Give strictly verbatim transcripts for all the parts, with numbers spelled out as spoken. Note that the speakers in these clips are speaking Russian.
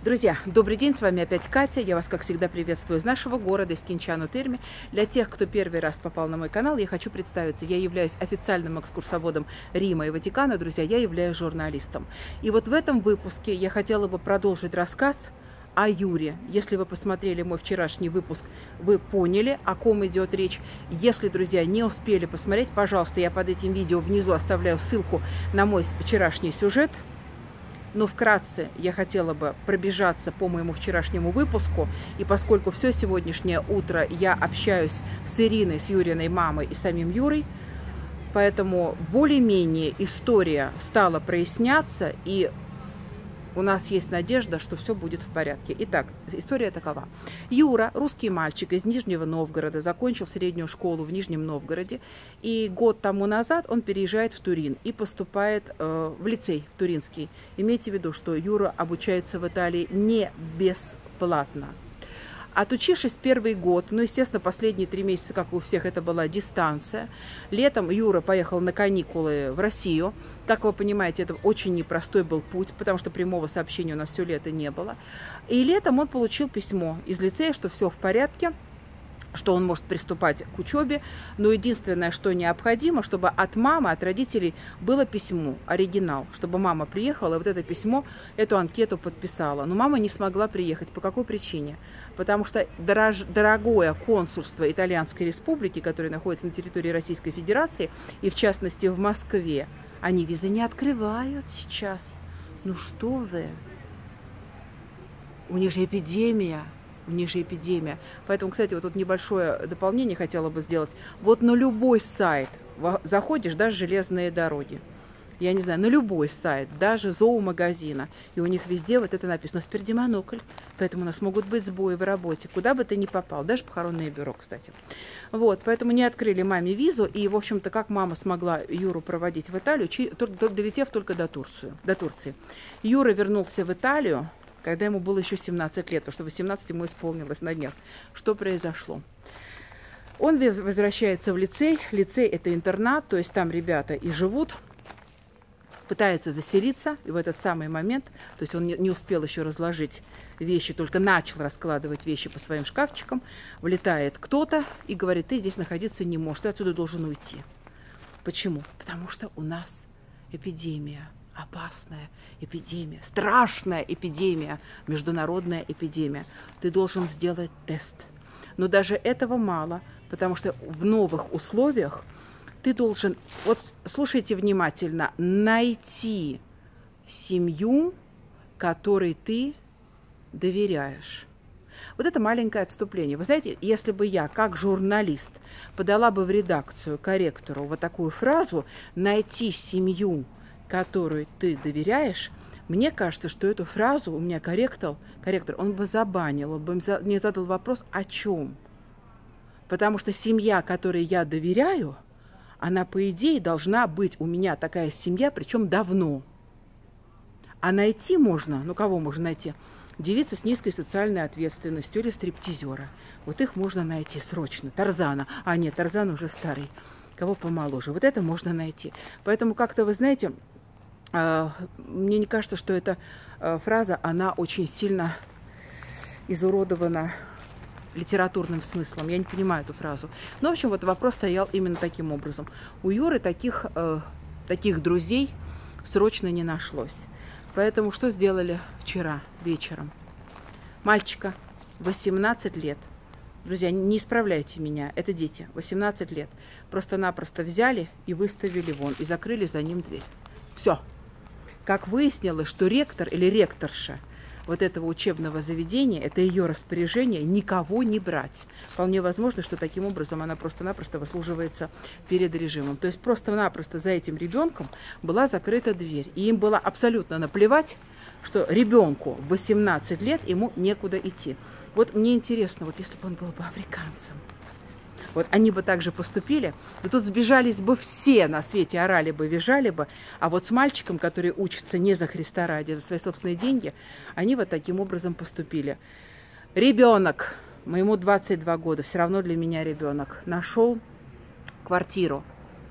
Друзья, добрый день, с вами опять Катя. Я вас, как всегда, приветствую из нашего города, из Кинчану-Терми. Для тех, кто первый раз попал на мой канал, я хочу представиться. Я являюсь официальным экскурсоводом Рима и Ватикана. Друзья, я являюсь журналистом. И вот в этом выпуске я хотела бы продолжить рассказ о Юре. Если вы посмотрели мой вчерашний выпуск, вы поняли, о ком идет речь. Если, друзья, не успели посмотреть, пожалуйста, я под этим видео внизу оставляю ссылку на мой вчерашний сюжет. Но вкратце я хотела бы пробежаться по моему вчерашнему выпуску. И поскольку все сегодняшнее утро я общаюсь с Ириной, с Юриной мамой и самим Юрой, поэтому более-менее история стала проясняться, и у нас есть надежда, что все будет в порядке. Итак, история такова. Юра, русский мальчик из Нижнего Новгорода, закончил среднюю школу в Нижнем Новгороде. И год тому назад он переезжает в Турин и поступает э, в лицей туринский. Имейте в виду, что Юра обучается в Италии не бесплатно. Отучившись первый год, ну, естественно, последние три месяца, как у всех, это была дистанция. Летом Юра поехал на каникулы в Россию. Как вы понимаете, это очень непростой был путь, потому что прямого сообщения у нас все лето не было. И летом он получил письмо из лицея, что все в порядке, что он может приступать к учебе, но единственное, что необходимо, чтобы от мамы, от родителей было письмо, оригинал, чтобы мама приехала и вот это письмо, эту анкету подписала. Но мама не смогла приехать. По какой причине? Потому что дорож, дорогое консульство Итальянской Республики, которое находится на территории Российской Федерации, и в частности в Москве, они визы не открывают сейчас. Ну что вы? У них же эпидемия. У них же эпидемия. Поэтому, кстати, вот тут небольшое дополнение хотела бы сделать. Вот на любой сайт заходишь, даже железные дороги, я не знаю, на любой сайт, даже зоомагазина, и у них везде вот это написано «Спердимонокль», поэтому у нас могут быть сбои в работе, куда бы ты ни попал, даже похоронное бюро, кстати. Вот, поэтому не открыли маме визу, и, в общем-то, как мама смогла Юру проводить в Италию, долетев только до Турции, до Турции. Юра вернулся в Италию, когда ему было еще семнадцать лет, потому что восемнадцать ему исполнилось на днях. Что произошло? Он возвращается в лицей. Лицей – это интернат, то есть там ребята и живут, пытается заселиться, и в этот самый момент, то есть он не успел еще разложить вещи, только начал раскладывать вещи по своим шкафчикам, влетает кто-то и говорит: ты здесь находиться не можешь, ты отсюда должен уйти. Почему? Потому что у нас эпидемия. Опасная эпидемия, страшная эпидемия, международная эпидемия. Ты должен сделать тест. Но даже этого мало, потому что в новых условиях ты должен, вот слушайте внимательно, найти семью, которой ты доверяешь. Вот это маленькое отступление. Вы знаете, если бы я, как журналист, подала бы в редакцию корректору вот такую фразу «найти семью, которой ты доверяешь», мне кажется, что эту фразу у меня корректор, корректор, он бы забанил, он бы мне задал вопрос о чем. Потому что семья, которой я доверяю, она, по идее, должна быть у меня такая семья, причем давно. А найти можно, ну кого можно найти? Девицы с низкой социальной ответственностью или стриптизера. Вот их можно найти срочно. Тарзана. А нет, Тарзан уже старый. Кого помоложе. Вот это можно найти. Поэтому как-то, вы знаете, мне не кажется, что эта фраза, она очень сильно изуродована литературным смыслом. Я не понимаю эту фразу. Но, в общем, вот вопрос стоял именно таким образом. У Юры таких, таких друзей срочно не нашлось. Поэтому что сделали вчера вечером? Мальчика, восемнадцать лет. Друзья, не исправляйте меня, это дети, восемнадцать лет. Просто-напросто взяли и выставили вон, и закрыли за ним дверь. Все. Как выяснилось, что ректор или ректорша вот этого учебного заведения, это ее распоряжение никого не брать. Вполне возможно, что таким образом она просто-напросто выслуживается перед режимом. То есть просто-напросто за этим ребенком была закрыта дверь. И им было абсолютно наплевать, что ребенку в восемнадцать лет ему некуда идти. Вот мне интересно, вот если бы он был бы африканцем, вот они бы так же поступили, и тут сбежались бы все на свете, орали бы, визжали бы, а вот с мальчиком, который учится не за Христа ради, а за свои собственные деньги, они вот таким образом поступили. Ребенок, моему двадцать два года, все равно для меня ребенок, нашел квартиру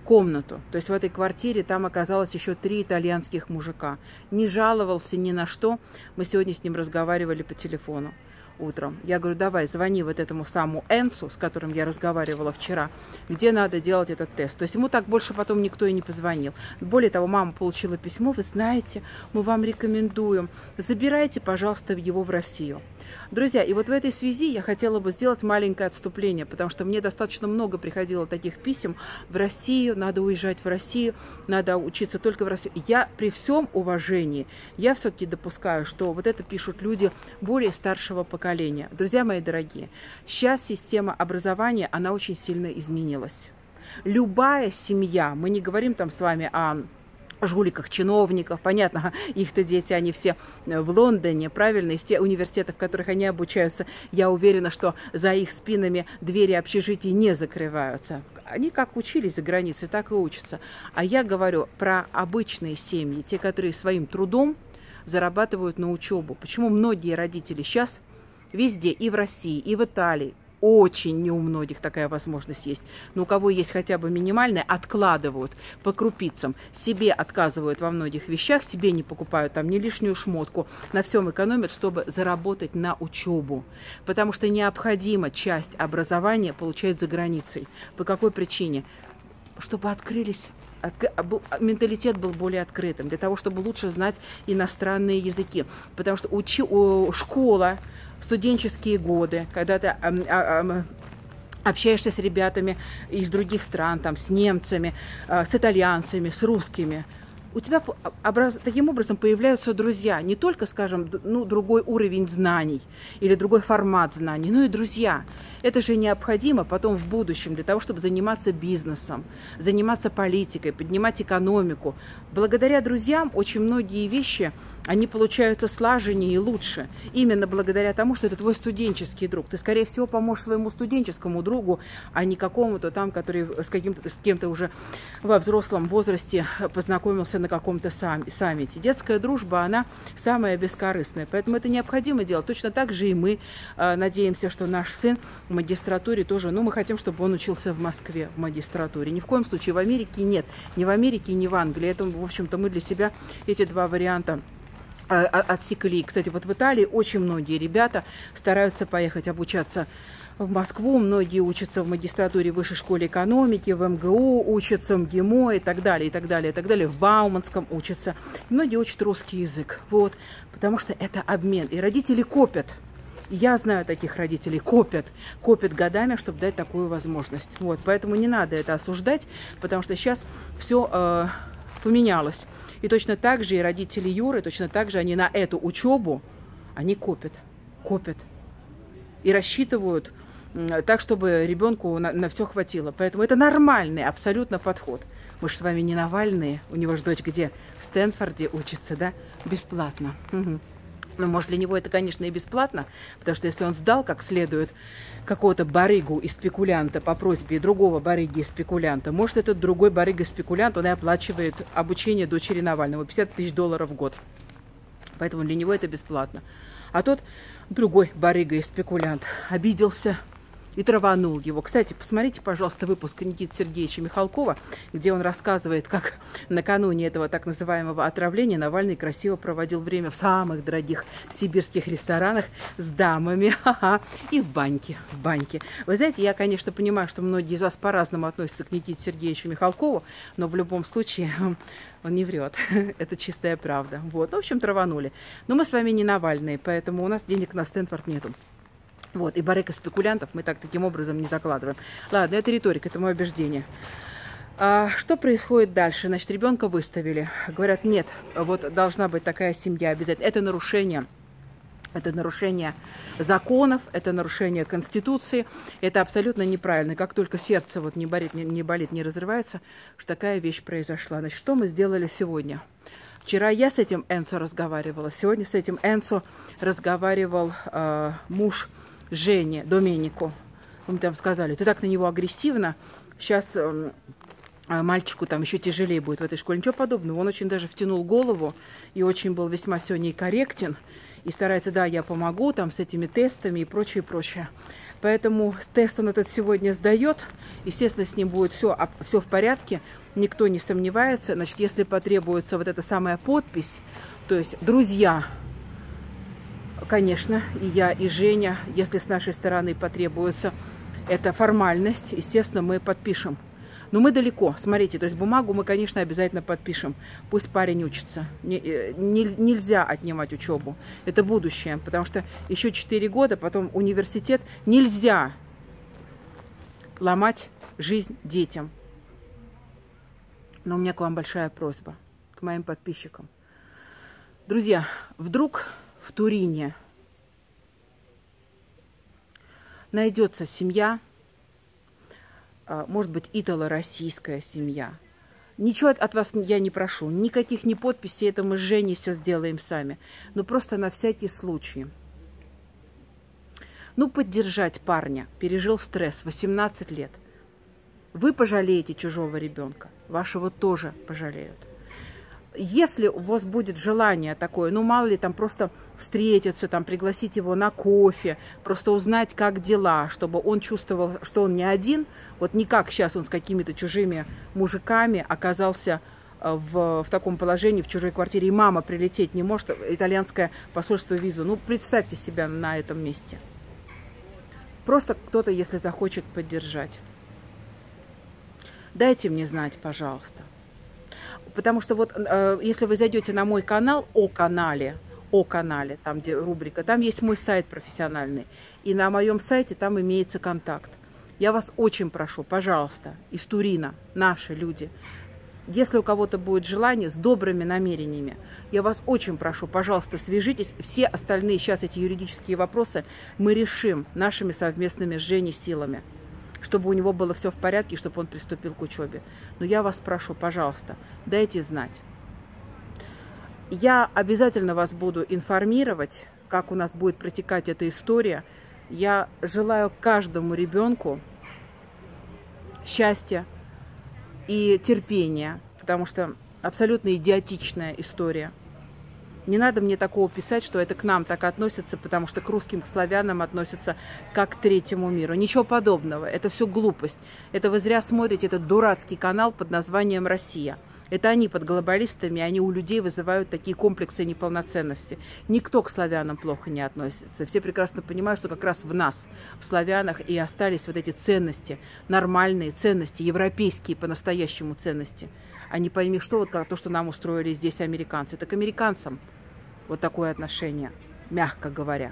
комнату. То есть в этой квартире там оказалось еще три итальянских мужика. Не жаловался ни на что. Мы сегодня с ним разговаривали по телефону утром. Я говорю, давай, звони вот этому самому Энсу, с которым я разговаривала вчера, где надо делать этот тест. То есть ему так больше потом никто и не позвонил. Более того, мама получила письмо, вы знаете, мы вам рекомендуем, забирайте, пожалуйста, его в Россию. Друзья, и вот в этой связи я хотела бы сделать маленькое отступление, потому что мне достаточно много приходило таких писем в Россию, надо уезжать в Россию, надо учиться только в России. Я при всем уважении, я все-таки допускаю, что вот это пишут люди более старшего поколения. Друзья мои дорогие, сейчас система образования, она очень сильно изменилась. Любая семья, мы не говорим там с вами о жуликах, чиновников, понятно, их-то дети, они все в Лондоне, правильно, и в те университеты, в которых они обучаются, я уверена, что за их спинами двери общежитий не закрываются. Они как учились за границей, так и учатся. А я говорю про обычные семьи, те, которые своим трудом зарабатывают на учебу. Почему многие родители сейчас везде, и в России, и в Италии, очень не у многих такая возможность есть. Но у кого есть хотя бы минимальная, откладывают по крупицам. Себе отказывают во многих вещах, себе не покупают там ни лишнюю шмотку. На всем экономят, чтобы заработать на учебу. Потому что необходимо часть образования получать за границей. По какой причине? Чтобы открылись... менталитет был более открытым, для того, чтобы лучше знать иностранные языки. Потому что учи, о, школа, студенческие годы, когда ты а, а, общаешься с ребятами из других стран, там, с немцами, а, с итальянцами, с русскими, у тебя образ... таким образом появляются друзья. Не только, скажем, ну, другой уровень знаний или другой формат знаний, но и друзья. Это же необходимо потом в будущем для того, чтобы заниматься бизнесом, заниматься политикой, поднимать экономику. Благодаря друзьям очень многие вещи, они получаются слаженнее и лучше. Именно благодаря тому, что это твой студенческий друг. Ты, скорее всего, поможешь своему студенческому другу, а не какому-то там, который с, каким-то, с кем-то уже во взрослом возрасте познакомился на каком-то сам, саммите. Детская дружба, она самая бескорыстная. Поэтому это необходимо делать. Точно так же и мы э, надеемся, что наш сын в магистратуре тоже, ну, мы хотим, чтобы он учился в Москве в магистратуре. Ни в коем случае в Америке нет. Ни в Америке, ни в Англии. Это, в общем-то, мы для себя эти два варианта отсекли. Кстати, вот в Италии очень многие ребята стараются поехать обучаться в Москву, многие учатся в магистратуре в Высшей школе экономики, в эм гэ у учатся, в эм ГИМО и так далее, и так далее, и так далее, в Бауманском учатся. Многие учат русский язык, вот, потому что это обмен, и родители копят. Я знаю таких родителей, копят, копят годами, чтобы дать такую возможность. Вот, поэтому не надо это осуждать, потому что сейчас все э, поменялось. И точно так же и родители Юры, точно так же они на эту учебу, они копят, копят и рассчитывают так, чтобы ребенку на, на все хватило. Поэтому это нормальный абсолютно подход. Мы же с вами не Навальные, у него же дочь где? В Стэнфорде учится, да? Бесплатно. Угу. Ну, может, для него это, конечно, и бесплатно, потому что если он сдал как следует какого-то барыгу и спекулянта по просьбе другого барыги и спекулянта, может, этот другой барыга и спекулянт, он и оплачивает обучение дочери Навального, пятьдесят тысяч долларов в год. Поэтому для него это бесплатно. А тот другой барыга и спекулянт обиделся и траванул его. Кстати, посмотрите, пожалуйста, выпуск Никиты Сергеевича Михалкова, где он рассказывает, как накануне этого так называемого отравления Навальный красиво проводил время в самых дорогих сибирских ресторанах с дамами, ха-ха, и в баньке, в баньке. Вы знаете, я, конечно, понимаю, что многие из вас по-разному относятся к Никите Сергеевичу Михалкову, но в любом случае он не врет. Это чистая правда. Вот, в общем, траванули. Но мы с вами не Навальные, поэтому у нас денег на Стэнфорд нету. Вот, и барыга спекулянтов мы так таким образом не закладываем. Ладно, это риторика, это мое убеждение. А что происходит дальше? Значит, ребенка выставили. Говорят, нет, вот должна быть такая семья обязательно. Это нарушение. Это нарушение законов, это нарушение Конституции. Это абсолютно неправильно. Как только сердце вот не болит, не, не болит, не разрывается, что такая вещь произошла. Значит, что мы сделали сегодня? Вчера я с этим Энсо разговаривала. Сегодня с этим Энсо разговаривал э, муж Жене, Доменико. Мы там сказали, ты так на него агрессивно, сейчас э, мальчику там еще тяжелее будет в этой школе. Ничего подобного. Он очень даже втянул голову и очень был весьма сегодня корректен. И старается, да, я помогу там с этими тестами и прочее, прочее. Поэтому тест он этот сегодня сдает. Естественно, с ним будет все, все в порядке. Никто не сомневается. Значит, если потребуется вот эта самая подпись, то есть друзья, конечно, и я, и Женя, если с нашей стороны потребуется эта формальность, естественно, мы подпишем. Но мы далеко, смотрите, то есть бумагу мы, конечно, обязательно подпишем. Пусть парень учится. Не, не, нельзя отнимать учебу. Это будущее, потому что еще четыре года, потом университет. Нельзя ломать жизнь детям. Но у меня к вам большая просьба, к моим подписчикам. Друзья, вдруг в Турине найдется семья, может быть, итало-российская семья. Ничего от вас я не прошу, никаких ни подписей, это мы с Женей все сделаем сами. Но просто на всякий случай. Ну, поддержать парня, пережил стресс, восемнадцать лет. Вы пожалеете чужого ребенка, вашего тоже пожалеют. Если у вас будет желание такое, ну, мало ли, там просто встретиться, там, пригласить его на кофе, просто узнать, как дела, чтобы он чувствовал, что он не один, вот не как сейчас он с какими-то чужими мужиками оказался в, в таком положении, в чужой квартире, и мама прилететь не может, итальянское посольство визу. Ну, представьте себя на этом месте. Просто кто-то, если захочет поддержать. Дайте мне знать, пожалуйста. Потому что вот, э, если вы зайдете на мой канал, о канале, о канале, там где рубрика, там есть мой сайт профессиональный. И на моем сайте там имеется контакт. Я вас очень прошу, пожалуйста, из Турина, наши люди, если у кого-то будет желание, с добрыми намерениями, я вас очень прошу, пожалуйста, свяжитесь. Все остальные сейчас эти юридические вопросы мы решим нашими совместными с Женей силами, чтобы у него было все в порядке, и чтобы он приступил к учебе. Но я вас прошу, пожалуйста, дайте знать. Я обязательно вас буду информировать, как у нас будет протекать эта история. Я желаю каждому ребенку счастья и терпения, потому что абсолютно идиотичная история. Не надо мне такого писать, что это к нам так относится, потому что к русским, к славянам относятся как к третьему миру. Ничего подобного. Это все глупость. Это вы зря смотрите этот дурацкий канал под названием «Россия». Это они под глобалистами, они у людей вызывают такие комплексы неполноценности. Никто к славянам плохо не относится. Все прекрасно понимают, что как раз в нас, в славянах, и остались вот эти ценности, нормальные ценности, европейские по-настоящему ценности. А не пойми, что вот как то, что нам устроили здесь американцы. Это к американцам вот такое отношение, мягко говоря,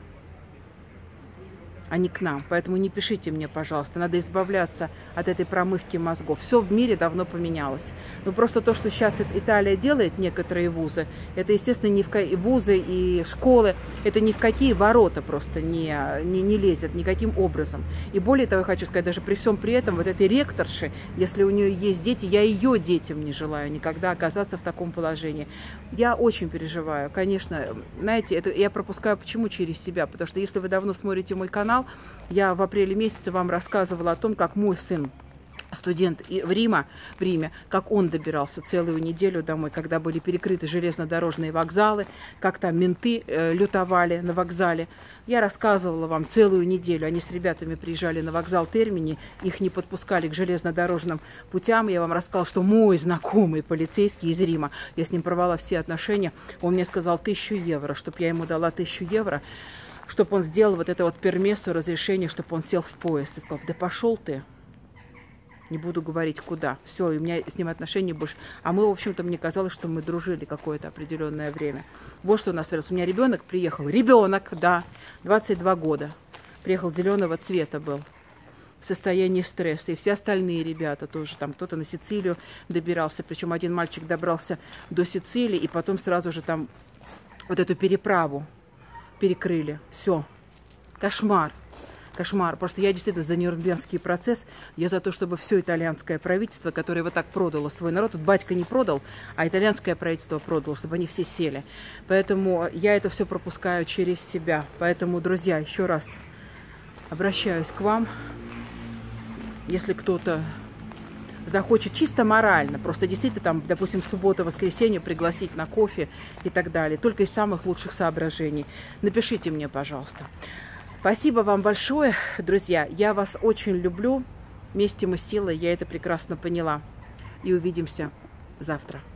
а не к нам. Поэтому не пишите мне, пожалуйста. Надо избавляться от этой промывки мозгов. Все в мире давно поменялось. Но просто то, что сейчас Италия делает, некоторые вузы, это, естественно, не в какие вузы и школы, это ни в какие ворота просто не, не, не лезет никаким образом. И более того, я хочу сказать, даже при всем при этом, вот этой ректорши, если у нее есть дети, я ее детям не желаю никогда оказаться в таком положении. Я очень переживаю, конечно. Знаете, это я пропускаю почему через себя? Потому что если вы давно смотрите мой канал, я в апреле месяце вам рассказывала о том, как мой сын, студент в Риме, в Риме, как он добирался целую неделю домой, когда были перекрыты железнодорожные вокзалы, как там менты э, лютовали на вокзале. Я рассказывала вам целую неделю. Они с ребятами приезжали на вокзал Термини, их не подпускали к железнодорожным путям. Я вам рассказала, что мой знакомый полицейский из Рима, я с ним порвала все отношения, он мне сказал тысячу евро, чтобы я ему дала тысячу евро, чтобы он сделал вот это вот пермессу, разрешение, чтобы он сел в поезд. И сказал, да пошел ты. Не буду говорить, куда. Все, и у меня с ним отношения больше. А мы, в общем-то, мне казалось, что мы дружили какое-то определенное время. Вот что у нас творилось. У меня ребенок приехал. Ребенок, да, двадцать два года. Приехал зеленого цвета был. В состоянии стресса. И все остальные ребята тоже. Там кто-то на Сицилию добирался. Причем один мальчик добрался до Сицилии. И потом сразу же там вот эту переправу перекрыли. Все. Кошмар. Кошмар. Просто я действительно за Нюрнбергский процесс. Я за то, чтобы все итальянское правительство, которое вот так продало свой народ, тут батька не продал, а итальянское правительство продало, чтобы они все сели. Поэтому я это все пропускаю через себя. Поэтому, друзья, еще раз обращаюсь к вам. Если кто-то захочет чисто морально, просто действительно там, допустим, суббота, воскресенье пригласить на кофе и так далее, только из самых лучших соображений, напишите мне, пожалуйста. Спасибо вам большое, друзья. Я вас очень люблю. Вместе мы сила, я это прекрасно поняла. И увидимся завтра.